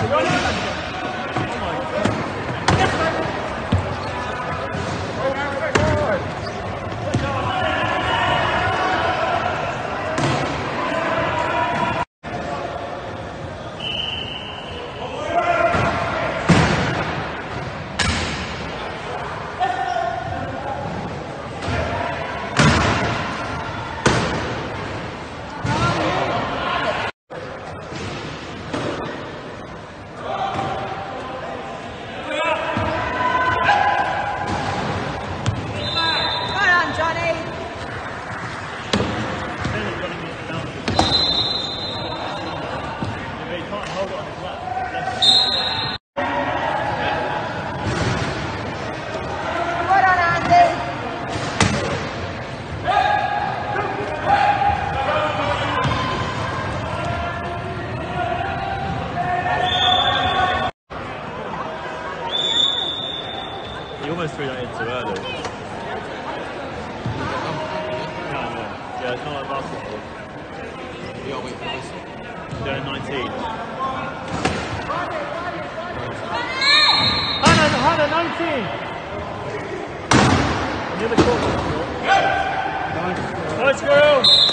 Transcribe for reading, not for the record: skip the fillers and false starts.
You almost threw that in too early. Yeah, it's not like basketball. We are waiting for the whistle. They're at 19. Hannah, 19! Near the corner. Nice, Squirrel!